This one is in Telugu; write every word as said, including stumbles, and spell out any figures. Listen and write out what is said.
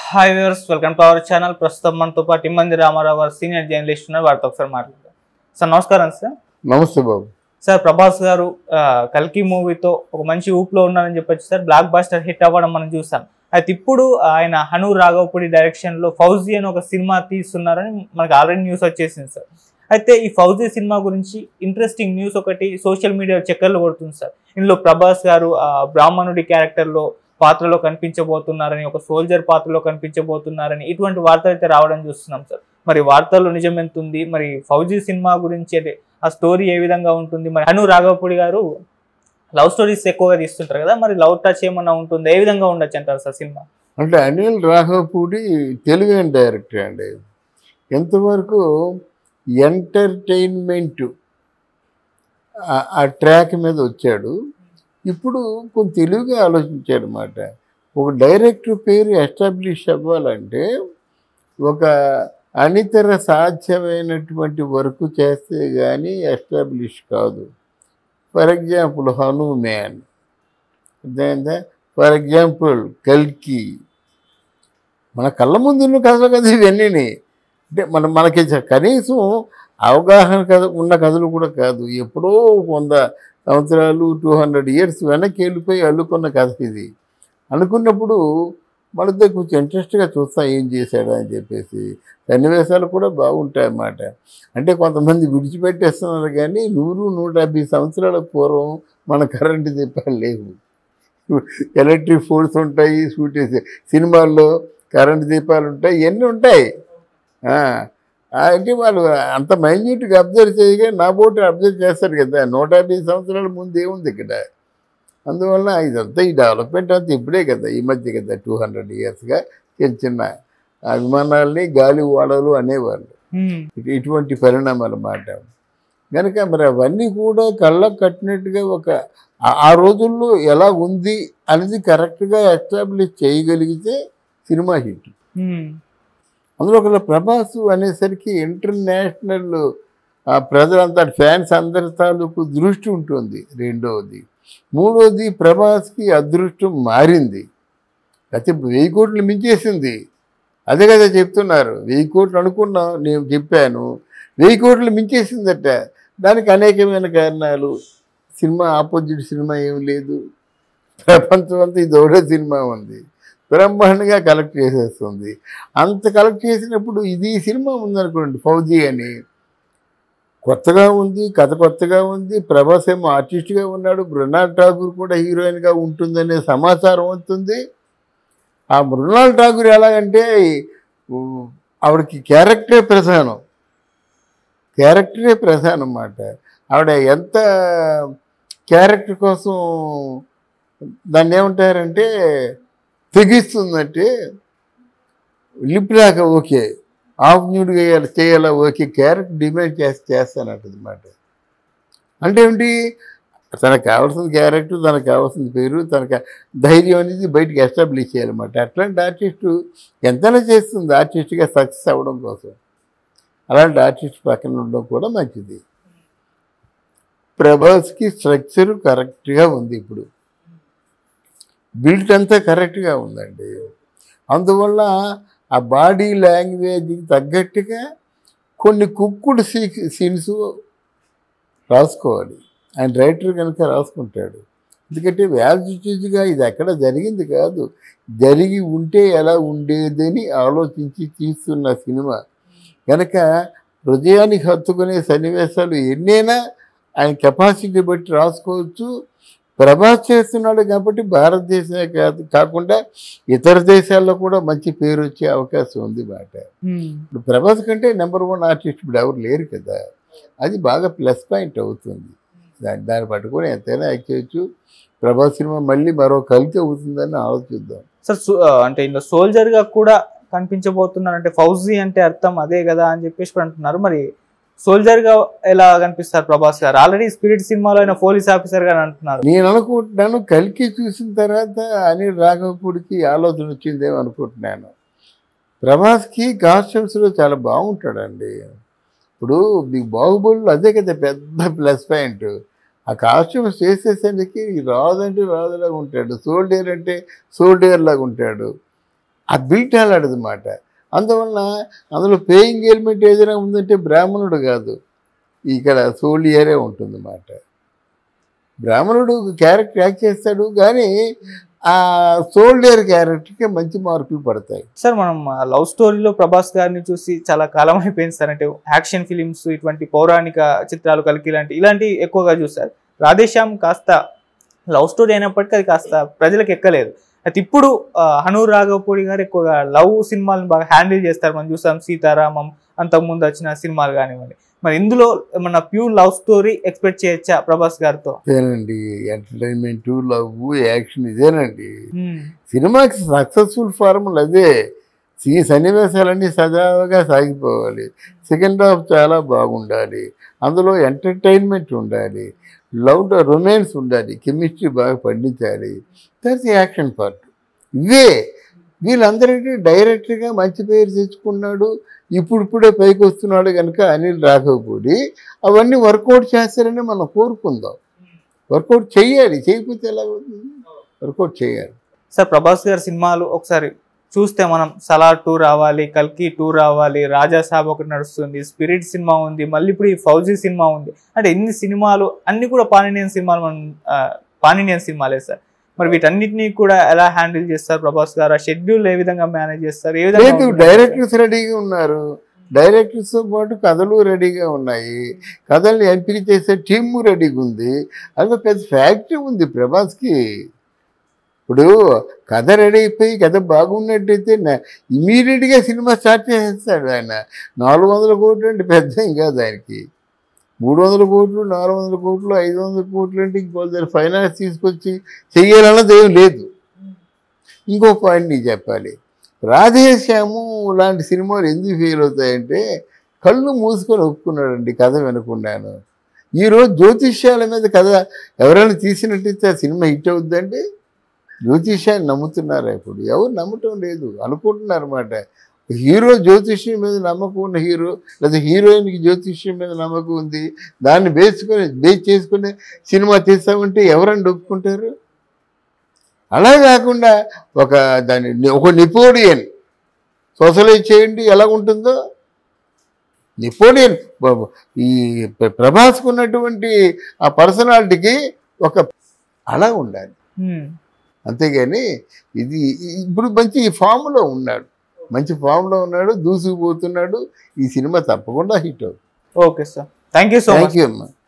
Hi viewers, welcome to our channel. ప్రస్తుతం మనతో పాటు ఇమ్మంది రామారావు గారు సీనియర్ జర్నలిస్ట్ ఉన్నారు. వారితో ఒకసారి మాట్లాడతాం. సార్ నమస్కారం. సార్ నమస్తే బాబు. సార్ ప్రభాస్ గారు కల్కి మూవీతో ఒక మంచి ఊపులో ఉన్నారని చెప్పొచ్చు సార్. బ్లాక్ బాస్టర్ హిట్ అవ్వడం మనం చూసాం. అయితే ఇప్పుడు ఆయన హను రాఘవపూడి డైరెక్షన్ లో ఫౌజీ అని ఒక సినిమా తీస్తున్నారని మనకు ఆల్రెడీ న్యూస్ వచ్చేసింది సార్. అయితే ఈ ఫౌజీ సినిమా గురించి ఇంట్రెస్టింగ్ న్యూస్ ఒకటి సోషల్ మీడియా చక్కర్లు కొడుతుంది సార్. ఇందులో ప్రభాస్ గారు ఆ బ్రాహ్మణుడి క్యారెక్టర్ లో పాత్రలో కనిపించబోతున్నారని, ఒక సోల్జర్ పాత్రలో కనిపించబోతున్నారని ఇటువంటి వార్తలు అయితే రావడం చూస్తున్నాం సార్. మరి వార్తల్లో నిజం ఎంత ఉంది, మరి ఫౌజీ సినిమా గురించి అయితే ఆ స్టోరీ ఏ విధంగా ఉంటుంది, మరి హను రాఘవపూడి గారు లవ్ స్టోరీస్ ఎక్కువగా తీస్తుంటారు కదా, మరి లవ్ టచ్ ఏమన్నా ఉంటుంది, ఏ విధంగా ఉండొచ్చు అంటారు సార్ సినిమా? అంటే అనిల్ రాఘవపూడి తెలుగు డైరెక్టర్ అండి. ఎంతవరకు ఎంటర్టైన్మెంట్ ఆ ట్రాక్ మీద వచ్చాడు. ఇప్పుడు కొంచెం తెలుగుగా ఆలోచించాడు అన్నమాట. ఒక డైరెక్టర్ పేరు ఎస్టాబ్లిష్ అవ్వాలంటే ఒక అనితర సాధ్యమైనటువంటి వర్క్ చేస్తే కానీ ఎస్టాబ్లిష్ కాదు. ఫర్ ఎగ్జాంపుల్ హనుమాన్, అర్థమైందా? ఫర్ ఎగ్జాంపుల్ కల్కి, మన కళ్ళ ముందు కథలు కదా ఇవన్నీ. అంటే మన మనకి కనీసం అవగాహన కథ ఉన్న కథలు కూడా కాదు. ఎప్పుడో వంద సంవత్సరాలు టూ హండ్రెడ్ ఇయర్స్ వెనక్కి వెళ్ళిపోయి అల్లుకున్న కథ ఇది. అనుకున్నప్పుడు మనతో కొంచెం ఇంట్రెస్ట్గా చూస్తాం ఏం చేశాడు అని చెప్పేసి. సన్నివేశాలు కూడా బాగుంటాయి అన్నమాట. అంటే కొంతమంది విడిచిపెట్టేస్తున్నారు కానీ నూరు నూట యాభై సంవత్సరాల పూర్వం మన కరెంటు దీపాలు లేవు. ఎలక్ట్రిక్ ఫోర్స్ ఉంటాయి, షూట్ సినిమాల్లో కరెంటు దీపాలు ఉంటాయి, ఇవన్నీ ఉంటాయి. అంటే వాళ్ళు అంత మైన్యూట్గా అబ్జర్వ్ చేయగా నా బోటు అబ్జర్వ్ చేస్తారు కదా. నూట యాభై సంవత్సరాల ముందు ఏముంది ఇక్కడ. అందువల్ల ఇదంతా ఈ డెవలప్మెంట్ అంతా ఇప్పుడే కదా, ఈ మధ్య కదా, టూ హండ్రెడ్ ఇయర్స్గా చిన్న చిన్న అభిమానాల్ని గాలి ఓడలు అనేవాళ్ళు. ఇటువంటి పరిణామాలు అన్నమాట. కనుక మరి అవన్నీ కూడా కళ్ళకు కట్టినట్టుగా ఒక ఆ రోజుల్లో ఎలా ఉంది అనేది కరెక్ట్గా ఎస్టాబ్లిష్ చేయగలిగితే సినిమా హిట్. అందులో ఒక ప్రభాస్ అనేసరికి ఇంటర్నేషనల్ ప్రజలంతా ఫ్యాన్స్ అందరి తాలూకు దృష్టి ఉంటుంది. రెండవది. మూడవది, ప్రభాస్కి అదృష్టం మారింది. అయితే వెయ్యి కోట్లు మించేసింది. అదే కదా చెప్తున్నారు. వెయ్యి కోట్లు అనుకున్నాం, నేను చెప్పాను, వెయ్యి కోట్లు మించేసిందట. దానికి అనేకమైన కారణాలు. సినిమా ఆపోజిట్ సినిమా ఏమి లేదు, ప్రపంచం అంతా ఇది ఒకటే సినిమా ఉంది, బ్రహ్మాండంగా కలెక్ట్ చేసేస్తుంది. అంత కలెక్ట్ చేసినప్పుడు ఇది సినిమా ఉందనుకోండి, ఫౌజీ అని, కొత్తగా ఉంది, కథ కొత్తగా ఉంది, ప్రభాస్ ఏమో ఆర్టిస్ట్గా ఉన్నాడు, మృణాల్ ఠాగూర్ కూడా హీరోయిన్గా ఉంటుందనే సమాచారం వస్తుంది. ఆ మృణాల్ ఠాగూర్ ఎలాగంటే ఆవిడకి క్యారెక్టరే ప్రధానం, క్యారెక్టరే ప్రధానం అన్నమాట. ఆవిడ ఎంత క్యారెక్టర్ కోసం దాన్ని ఏమంటారంటే తెగిస్తుందంటే, లిప్ రాక ఓకే, ఆఫ్ న్యూడ్గా చేయాలా ఓకే, క్యారెక్టర్ డిమాండ్ చేసి చేస్తానంటదన్నమాట. అంటే ఏమిటి, తనకు కావాల్సిన క్యారెక్టర్, తనకు కావాల్సిన పేరు, తనకు ధైర్యం అనేది బయటకు ఎస్టాబ్లిష్ చేయాలన్నమాట. అట్లాంటి ఆర్టిస్టు ఎంతైనా చేస్తుంది ఆర్టిస్ట్గా సక్సెస్ అవ్వడం కోసం. అలాంటి ఆర్టిస్ట్ పక్కన ఉండడం కూడా మంచిది. ప్రభాస్కి స్ట్రక్చరు కరెక్ట్గా ఉంది, ఇప్పుడు బిల్ట్ అంతా కరెక్ట్గా ఉందండి. అందువల్ల ఆ బాడీ లాంగ్వేజ్కి తగ్గట్టుగా కొన్ని కుక్కుడు సీ సీన్స్ రాసుకోవాలి. ఆయన రైటర్ కనుక రాసుకుంటాడు. ఎందుకంటే వ్యాజిటీజ్గా ఇది ఎక్కడ జరిగింది కాదు, జరిగి ఉంటే ఎలా ఉండేదని ఆలోచించి తీస్తున్న సినిమా కనుక హృదయానికి హత్తుకునే సన్నివేశాలు ఎన్నైనా ఆయన కెపాసిటీ బట్టి రాసుకోవచ్చు. ప్రభాస్ చేస్తున్నాడు కాబట్టి భారతదేశమే కాదు కాకుండా ఇతర దేశాల్లో కూడా మంచి పేరు వచ్చే అవకాశం ఉంది మాట. ఇప్పుడు ప్రభాస్ కంటే నెంబర్ వన్ ఆర్టిస్ట్ ఇప్పుడు ఎవరు లేరు కదా, అది బాగా ప్లస్ పాయింట్ అవుతుంది. దాన్ని దాన్ని పట్టుకొని ఎంతైనా యాక్ట్ చేయొచ్చు. ప్రభాస్ సినిమా మళ్ళీ మరో కలికి అవుతుందని ఆలోచిద్దాం. సార్ అంటే ఇందులో సోల్జర్గా కూడా కనిపించబోతున్నారు అంటే ఫౌజీ అంటే అర్థం అదే కదా అని చెప్పేసి అంటున్నారు. మరి సోల్జర్ గా ఎలా కనిపిస్తారు ప్రభాస్ గారు? ఆల్రెడీ స్పిరిట్ సినిమాలో ఆయన పోలీస్ ఆఫీసర్ గా అంటున్నారు. నేను అనుకుంటున్నాను కల్కి చూసిన తర్వాత అనిల్ రాఘవపూడికి ఆలోచన వచ్చిందేమో అనుకుంటున్నాను. ప్రభాస్కి కాస్ట్యూమ్స్లో చాలా బాగుంటాడండి. ఇప్పుడు మీకు బాహుబలిలో అదే కదా పెద్ద ప్లస్ పాయింట్. ఆ కాస్ట్యూమ్స్ చేసేసరికి రాదంటే రాదులాగా ఉంటాడు, సోల్డియర్ అంటే సోల్డియర్ లాగా ఉంటాడు. ఆ బిల్ట్ అలాడదన్నమాట. అందువలన అందులో పేయింగ్ ఎలిమెంట్ ఏదైనా ఉందంటే బ్రాహ్మణుడు కాదు, ఇక్కడ సోల్డియరే ఉంటుందన్నమాట. బ్రాహ్మణుడు క్యారెక్టర్ యాక్ట్ చేస్తాడు, కానీ ఆ సోల్డియర్ క్యారెక్టర్కి మంచి మార్కులు పడతాయి. సార్ మనం లవ్ స్టోరీలో ప్రభాస్ గారిని చూసి చాలా కాలం అయిపోయింది సార్. అంటే యాక్షన్ ఫిలిమ్స్, ఇటువంటి పౌరాణిక చిత్రాలు, కల్కి లాంటి ఇలాంటివి ఎక్కువగా చూస్తారు. రాధేశ్యామ్ కాస్త లవ్ స్టోరీ అయినప్పటికీ అది కాస్త ప్రజలకు ఎక్కలేదు. అయితే ఇప్పుడు హనూర్ రాఘవపూడి గారు ఎక్కువగా లవ్ సినిమాలను బాగా హ్యాండిల్ చేస్తారు. మనం చూసాం సీతారామం, అంతకుముందు వచ్చిన సినిమాలు కానివ్వండి. మరి ఇందులో ఏమన్నా ప్యూర్ లవ్ స్టోరీ ఎక్స్పెక్ట్ చేయొచ్చా ప్రభాస్ గారితో? ఇదేనండి ఎంటర్టైన్మెంట్, లవ్, యాక్షన్ ఇదేనండి సినిమాకి సక్సెస్ఫుల్ ఫార్ములా. అదే ఈ సన్నివేశాలన్నీ సజావుగా సాగిపోవాలి, సెకండ్ హాఫ్ చాలా బాగుండాలి, అందులో ఎంటర్టైన్మెంట్ ఉండాలి, లవ్ రొమాన్స్ ఉండాలి, కెమిస్ట్రీ బాగా పండించాలి, దట్స్ యాక్షన్ పార్ట్. ఇవే వీళ్ళందరికీ డైరెక్ట్గా మంచి పేరు తెచ్చుకున్నాడు, ఇప్పుడిప్పుడే పైకి వస్తున్నాడు కనుక అనిల్ రాఘవపూడి. అవన్నీ వర్కౌట్ చేస్తారని మనం కోరుకుందాం. వర్కౌట్ చేయాలి, చేయకపోతే ఎలా అవుతుంది? వర్కౌట్ చేయాలి. సార్ ప్రభాస్ గారి సినిమాలు ఒకసారి చూస్తే మనం సలార్ టూ రావాలి, కల్కి టూ రావాలి, రాజా సాబ్ ఒకటి నడుస్తుంది, స్పిరిట్ సినిమా ఉంది, మళ్ళీ ఇప్పుడు ఈ ఫౌజీ సినిమా ఉంది. అంటే ఇన్ని సినిమాలు అన్ని కూడా పానినియన్ సినిమాలు, మనం పానినియన్ సినిమాలే సార్. మరి వీటన్నిటినీ కూడా ఎలా హ్యాండిల్ చేస్తారు ప్రభాస్ గారు? ఆ షెడ్యూల్ ఏ విధంగా మేనేజ్ చేస్తారు? ఏ విధంగా? డైరెక్టర్స్ రెడీగా ఉన్నారు, డైరెక్టర్స్తో పాటు కథలు రెడీగా ఉన్నాయి, కథల్ని ఎంపిక చేసే టీమ్ రెడీగా ఉంది. అది పెద్ద ఫ్యాక్టరీ ఉంది ప్రభాస్కి. ఇప్పుడు కథ రెడీ అయిపోయి కథ బాగున్నట్టయితే ఇమీడియట్గా సినిమా స్టార్ట్ చేసేస్తాడు ఆయన. నాలుగు వందల కోట్లు అంటే పెద్ద ఏం కాదు ఆయనకి. మూడు వందల కోట్లు, నాలుగు వందల కోట్లు, ఐదు వందల కోట్లు అంటే ఇంకో ఫైనాన్స్ తీసుకొచ్చి చెయ్యాలన్నది ఏం లేదు. ఇంకో పాయింట్ నీకు చెప్పాలి, రాధేశ్యాము లాంటి సినిమాలు ఎందుకు ఫెయిల్ అవుతాయంటే కళ్ళు మూసుకొని ఒప్పుకున్నాడండి కథ వినకుండాను. ఈరోజు జ్యోతిష్యాల మీద కథ ఎవరైనా తీసినట్టయితే ఆ సినిమా హిట్ అవుద్దంటే జ్యోతిష్యాన్ని నమ్ముతున్నారా? ఇప్పుడు ఎవరు నమ్మటం లేదు, అనుకుంటున్నారు అన్నమాట. హీరో జ్యోతిష్యం మీద నమ్మకం ఉన్న హీరో, లేదా హీరోయిన్కి జ్యోతిష్యం మీద నమ్మకం ఉంది, దాన్ని బేసుకొని బేస్ చేసుకుని సినిమా తీస్తామంటే ఎవరని ఒప్పుకుంటారు? అలా కాకుండా ఒక దాన్ని ఒక నెపోలియన్ సోషలైజ్ చేయండి ఎలా ఉంటుందో. నెపోలియన్ ఈ ప్రభాస్కు ఉన్నటువంటి ఆ పర్సనాలిటీకి ఒక అలా ఉండాలి, అంతేగాని ఇది ఇప్పుడు మంచి ఫామ్లో ఉన్నాడు, మంచి ఫామ్లో ఉన్నాడు, దూసుకుపోతున్నాడు. ఈ సినిమా తప్పకుండా హిట్ అవుతుంది. Okay sir, thank you so much. Thank you అమ్మా.